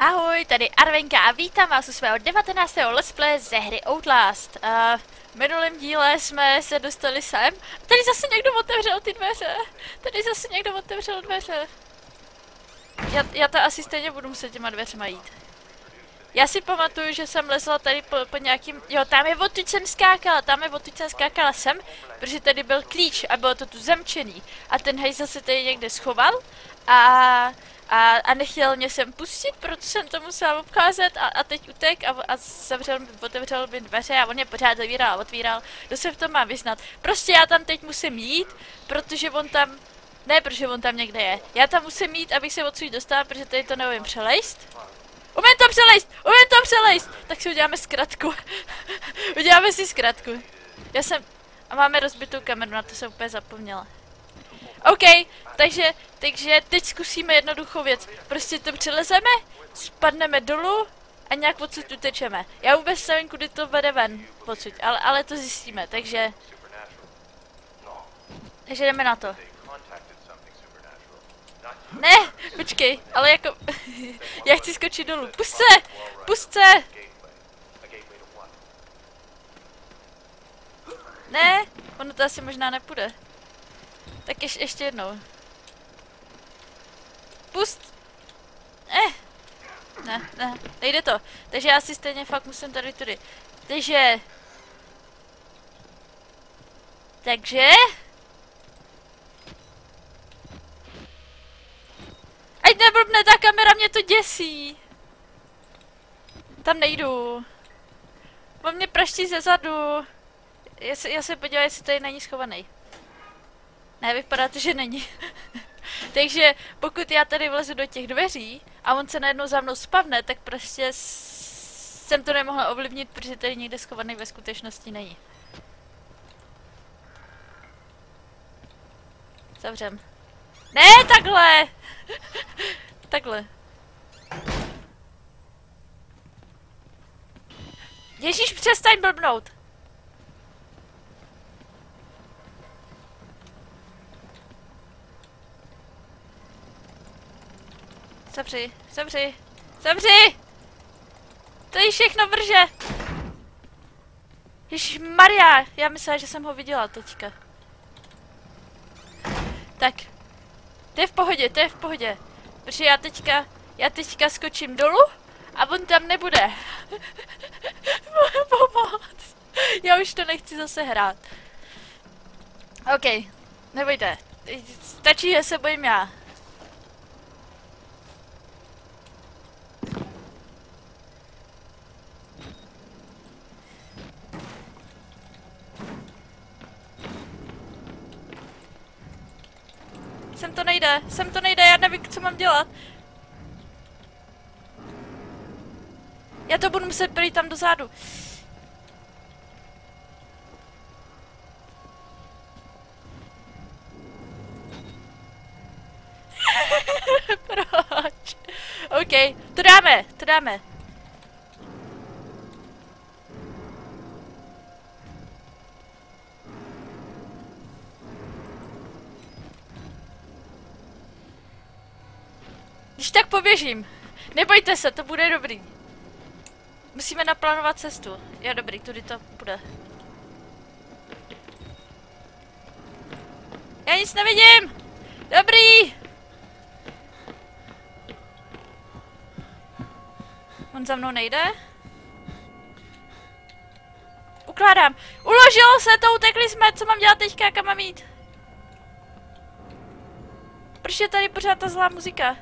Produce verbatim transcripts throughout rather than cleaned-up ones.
Ahoj, tady Arvenka a vítám vás u svého devatenáctého let's play ze hry Outlast. Uh, v minulém díle jsme se dostali sem. Tady zase někdo otevřel ty dveře. Tady zase někdo otevřel dveře. Já, já to asi stejně budu muset těma dveřma jít. Já si pamatuju, že jsem lezla tady po, po nějakým... Jo, tam je odtud jsem skákala, tam je odtud jsem skákala sem, protože tady byl klíč a bylo to tu zamčený. A ten hejzl se tady někde schoval a... A, a nechtěl mě sem pustit, proto jsem to musela obcházet a, a teď utek a, a zavřel, otevřel mi dveře a on je pořád zavíral a otvíral. Kdo se v tom má vyznat? Prostě já tam teď musím jít, protože on tam... Ne, protože on tam někde je. Já tam musím jít, abych se odsud dostala, protože tady to neumím přelejst. Umím to přelejst! Umím to přelejst! Tak si uděláme zkratku. Uděláme si zkratku. Já jsem... A máme rozbitou kameru, na to jsem úplně zapomněla. OK, takže, takže teď zkusíme jednoduchou věc. Prostě to přelezeme, spadneme dolů a nějak odsud utečeme. Já vůbec nevím, kudy to vede ven odsud, ale, ale to zjistíme, takže... Takže jdeme na to. Ne, počkej, ale jako... Já chci skočit dolů. Pusť se! Pusť se! Ne, ono to asi možná nepůjde. Tak ješ, ještě jednou. Pust! Eh! Ne, ne, nejde to. Takže já si stejně fakt musím tady tudy. Takže... Takže... Ať neblbne, ta kamera mě to děsí. Tam nejdu. On mě praští ze zadu. Já se, já se podívám, jestli tady není schovaný. Ne, vypadá to, že není. Takže pokud já tady vlezu do těch dveří a on se najednou za mnou spavne, tak prostě jsem to nemohla ovlivnit, protože tady někde schovaný ve skutečnosti není. Zavřem. Ne, takhle! Takhle. Ježíš, přestaň blbnout! Zavři, zavři, zavři! To je všechno vrže! Ježišmarja, já myslela, že jsem ho viděla teďka. Tak. To je v pohodě, to je v pohodě. Protože já teďka, já teďka skočím dolů a on tam nebude. Pomoc. Já už to nechci zase hrát. OK, nebojte. Stačí, že se bojím já. Sem to nejde, sem to nejde, já nevím, co mám dělat. Já to budu muset projít tam dozadu. Proč? OK, to dáme, to dáme. Když tak poběžím. Nebojte se, to bude dobrý. Musíme naplánovat cestu. Jo, dobrý, tudy to bude. Já nic nevidím! Dobrý! On za mnou nejde? Ukládám. Uložilo se to, utekli jsme. Co mám dělat teďka, kam mám jít? Proč je tady pořád ta zlá muzika?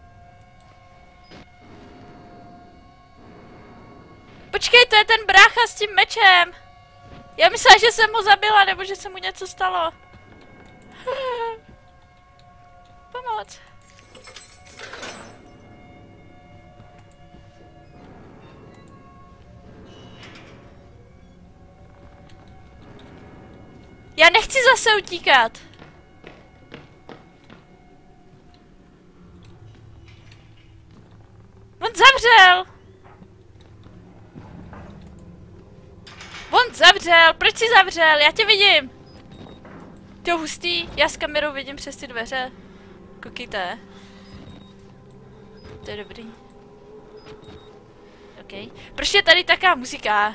Počkej, to je ten brácha s tím mečem. Já myslela, že jsem ho zabila, nebo že se mu něco stalo. Pomoc. Já nechci zase utíkat. On zavřel. On zavřel, proč jsi zavřel? Já tě vidím. To hustý, já s kamerou vidím přes ty dveře. Koukejte. To je dobrý. OK. Proč je tady taká muzika?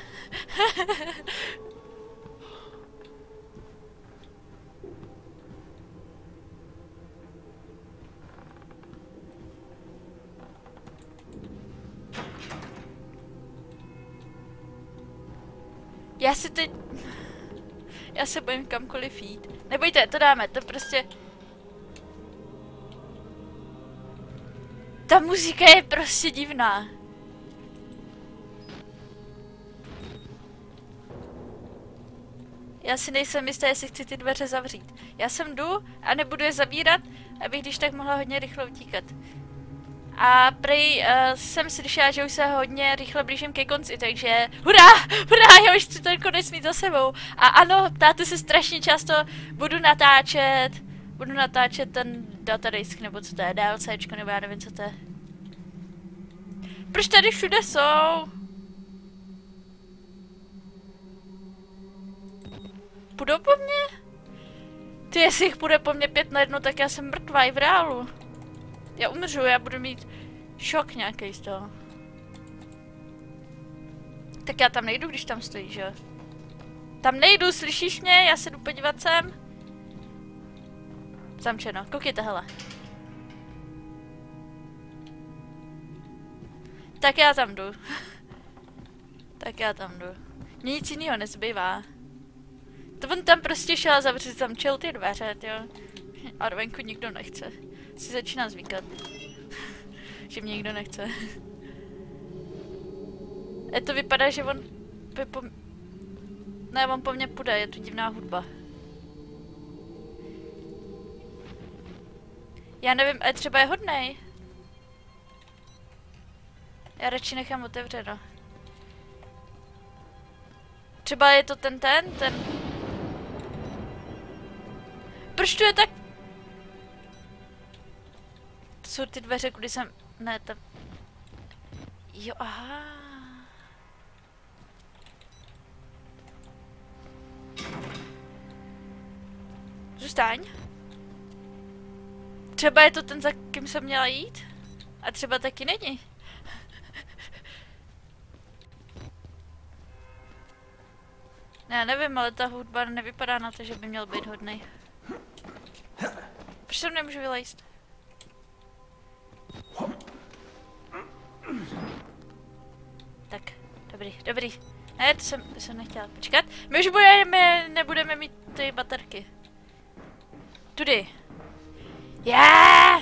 Já si teď... Já se bojím kamkoliv jít. Nebojte, to dáme, to prostě... Ta muzika je prostě divná. Já si nejsem jistá, jestli chci ty dveře zavřít. Já sem jdu a nebudu je zavírat, abych když tak mohla hodně rychle utíkat. A prej uh, jsem slyšela, že už se hodně rychle blížím ke konci, takže hurá, hurá, já už chci ten konec mít za sebou. A ano, ptáte se strašně často, budu natáčet, budu natáčet ten datadisk, nebo co to je, DLCčko, nebo já nevím, co to je. Proč tady všude jsou? Půjdou po mně? Ty, jestli jich půjde po mně pět na jedno, tak já jsem mrtvá i v reálu. Já umřu, já budu mít šok nějaký z toho. Tak já tam nejdu, když tam stojí, že jo? Tam nejdu, slyšíš mě? Já se jdu podívat sem. Zamčeno, koukejte, hele. Tak já tam jdu. Tak já tam jdu. Mně nic jiného nezbývá. To on tam prostě šel a zavřít, zamčil ty dveře, jo. A venku nikdo nechce. Si začíná zvykat. Že mě nikdo nechce. E to vypadá, že on by po... Ne, on po mně půjde, je tu divná hudba. Já nevím, e třeba je hodnej. Já radši nechám otevřeno. Třeba je to ten ten, ten... Proč tu je tak... To jsou ty dveře, kudy jsem... Ne, tam... Jo, aha. Zůstaň. Třeba je to ten, za kým jsem měla jít? A třeba taky není. Ne, nevím, ale ta hudba nevypadá na to, že by měl být hodnej. Proč tam nemůžu vylejst? Tak, dobrý, dobrý. Ne, to jsem, to jsem nechtěla počkat. My už budeme, nebudeme mít ty baterky. Tudy. Yeah!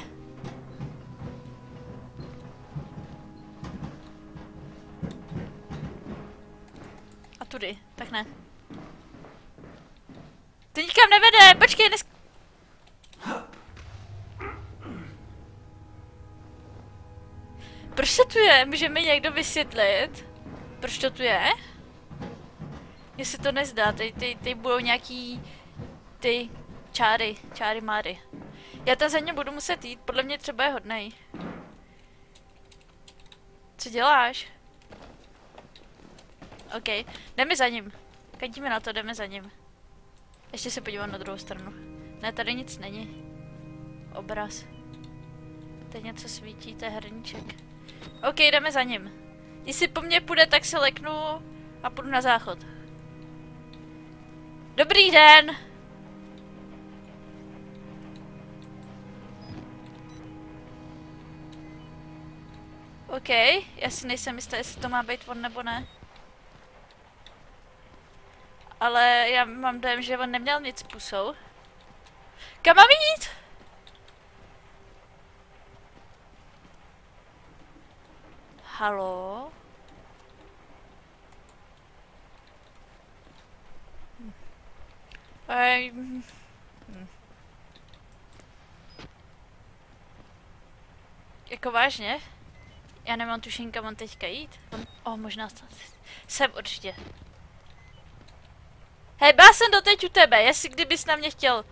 A tudy, tak ne. To nikam nevede, počkej, dnes... Proč to tu je? Může mi někdo vysvětlit? Proč to tu je? Mně se to nezdá, ty, ty, ty budou nějaký... Ty čáry, čáry máry. Já tam za ně budu muset jít, podle mě třeba je hodnej. Co děláš? OK, jdeme za ním. Kadíme na to, jdeme za ním. Ještě se podívám na druhou stranu. Ne, tady nic není. Obraz. Teď něco svítí, to je hrníček. OK, jdeme za ním. Jestli po mně půjde, tak se leknu a půjdu na záchod. Dobrý den! OK, já si nejsem jistá, jestli to má být on nebo ne. Ale já mám dojem, že on neměl nic s pusou. Kam mám jít? Haló? Hm. Ej, hm. Jako vážně? Já nemám tušení, kam mám teďka jít. O, oh, možná jsem určitě. Hej, byla jsem doteď u tebe, jestli kdybys na mě chtěl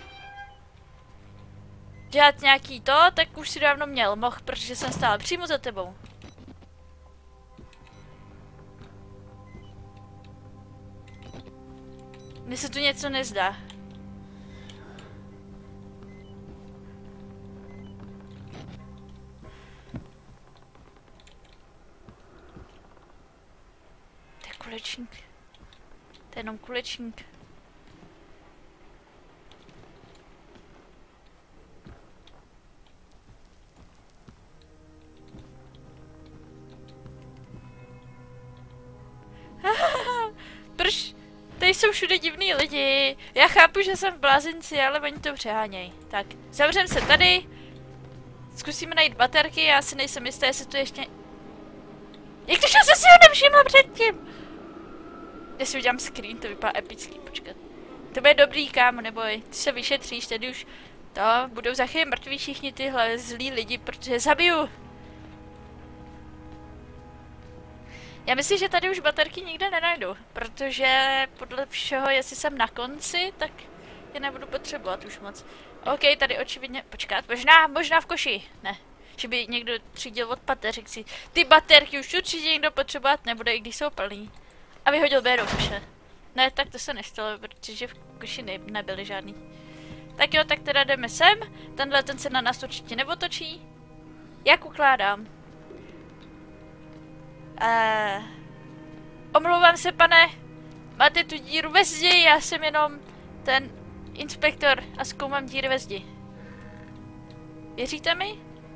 dělat nějaký to, tak už si dávno měl, mohl, protože jsem stála přímo za tebou. Mně se tu něco nezdá. kulečník. To je jenom kulečník. Proč? Tady jsou všude divný lidi. Já chápu, že jsem v blázinci, ale oni to přehánějí. Tak, zavřem se tady. Zkusíme najít baterky, já si nejsem jistá, jestli to ještě... Jak když já jsem si ho nevšimla předtím? Já si udělám screen, to vypadá epický, počkat. To bude dobrý, kámo, neboj. Ty se vyšetříš, tady už... To, budou za chvíli mrtví všichni tyhle zlí lidi, protože zabiju. Já myslím, že tady už baterky nikde nenajdu, protože podle všeho, jestli jsem na konci, tak je nebudu potřebovat už moc. OK, tady očividně, počkat, možná, možná v koši, ne, že by někdo třídil od baterek si, ty baterky už určitě někdo potřebovat nebude, i když jsou plný. A vyhodil B do koše. Ne, tak to se nestalo, protože v koši ne, nebyly žádný. Tak jo, tak teda jdeme sem, tenhle ten se na nás určitě neotočí. Jak ukládám? Uh, omlouvám se, pane, máte tu díru ve zdi, já jsem jenom ten inspektor a zkoumám díry ve zdi. Věříte mi?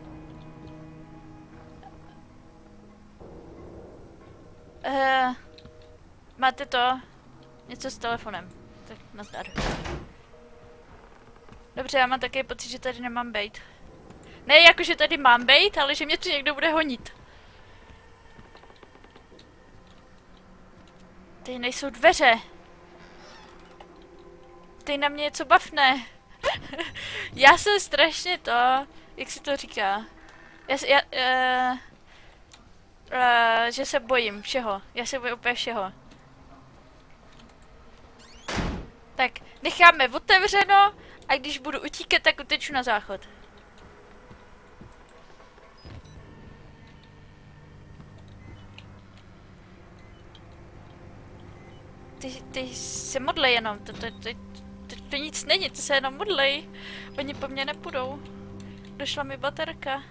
Uh, máte to? Něco s telefonem. Tak nazdar. Dobře, já mám také pocit, že tady nemám bejt. Ne jako, že tady mám bejt, ale že mě tu někdo bude honit. Tady nejsou dveře. Tady na mě něco bafne. Já jsem strašně to... Jak si to říká? Já, já, uh, uh, že se bojím všeho. Já se bojím úplně všeho. Tak, necháme otevřeno a když budu utíkat, tak uteču na záchod. Ty, ty se modlej jenom, to, to, to, to, to nic není, to se jenom modlej. Oni po mně nepůjdou. Došla mi baterka.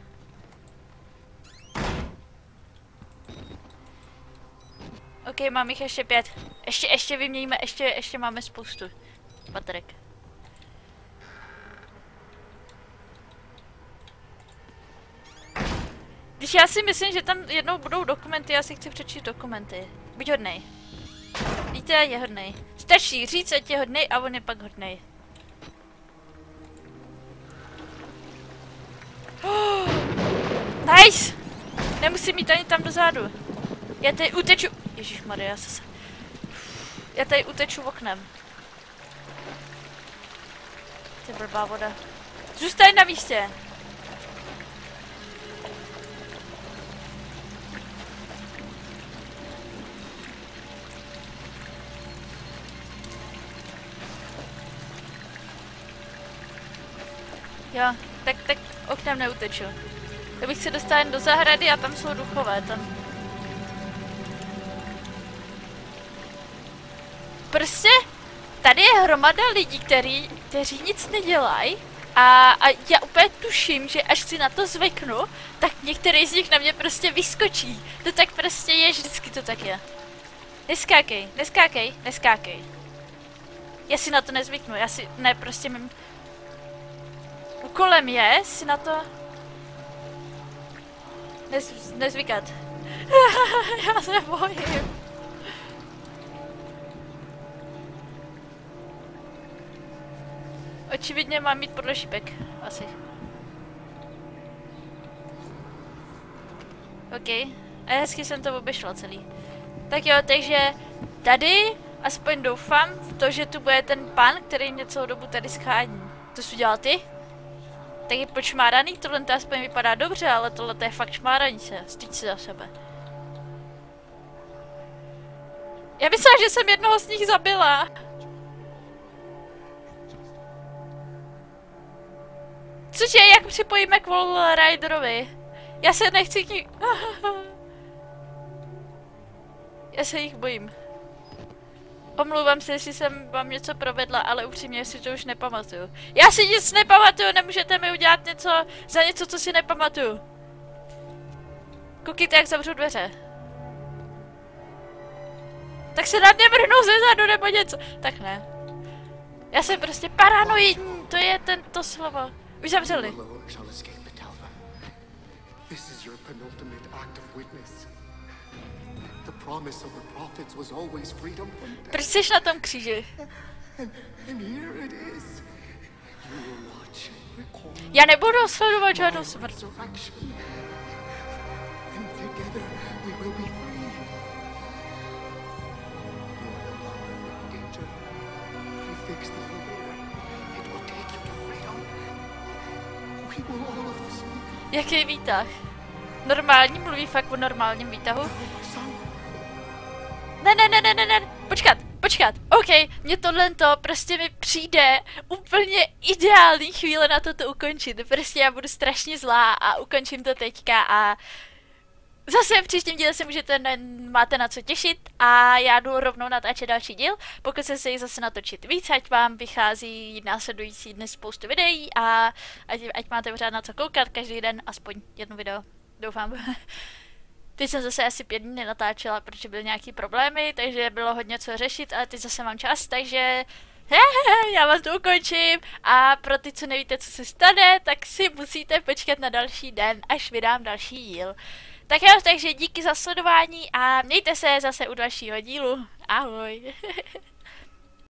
OK, mám jich ještě pět. Ještě, ještě vyměníme, ještě, ještě máme spoustu baterek. Když já si myslím, že tam jednou budou dokumenty, já si chci přečíst dokumenty. Buď hodnej. Víte, je hodnej. Stačí říct, ať je hodnej a on je pak hodnej. Oh, nice! Nemusím jít ani tam dozadu. Já tady uteču... Ježišmarja, já se... Já tady uteču oknem. Ty blbá voda. Zůstaň na místě. Jo, tak, tak oknem neuteču. Já bych se dostal jen do zahrady a tam jsou duchové, tam... Prostě tady je hromada lidí, který, kteří nic nedělají a, a já úplně tuším, že až si na to zvyknu, tak některý z nich na mě prostě vyskočí. To tak prostě je, vždycky to tak je. Neskákej, neskákej, neskákej. Já si na to nezvyknu, já si, ne, prostě mým... Úkolem je si na to... Nez, nezvykat. Já se bojím. Očividně mám mít podle šipek, asi. OK. A hezky jsem to obešla celý. Tak jo, takže tady aspoň doufám v to, že tu bude ten pan, který mě celou dobu tady schání. To jsi udělal ty? Tak je počmáraný, tohle to aspoň vypadá dobře, ale tohle to je fakt šmáraní se. Styď se za sebe. Já myslela, že jsem jednoho z nich zabila. Cože, jak připojíme k Wall Riderovi? Já se nechci k ní... Já se jich bojím. Omlouvám se, jestli jsem vám něco provedla, ale upřímně si to už nepamatuju. Já si nic nepamatuju, nemůžete mi udělat něco za něco, co si nepamatuju. Koukejte, jak zavřu dveře. tak se na mě mrhnou ze zadu nebo něco. Tak ne. Já jsem prostě paranoidní, to je tento slovo. Už zavřeli. Proč jsi na tom kříži? Já nebudu sledovat žádnou smrt. Jaký výtah? Normální, mluví fakt o normálním výtahu? Ne, ne, ne, ne, ne, ne, počkat, počkat, OK, mně tohle to prostě mi přijde úplně ideální chvíle na to to ukončit, prostě já budu strašně zlá a ukončím to teďka a zase v příštím díle se můžete, ne, máte na co těšit a já jdu rovnou natáčet další díl, pokud se se jich zase natočit víc, ať vám vychází následující dny spoustu videí a ať, ať máte pořád na co koukat, každý den aspoň jedno video, doufám. Teď jsem zase asi pět dní nenatáčela, protože byly nějaký problémy, takže bylo hodně co řešit, ale teď zase mám čas, takže hehehe, já vám to ukončím a pro ty, co nevíte, co se stane, tak si musíte počkat na další den, až vydám další díl. Tak jo, takže díky za sledování a mějte se zase u dalšího dílu. Ahoj.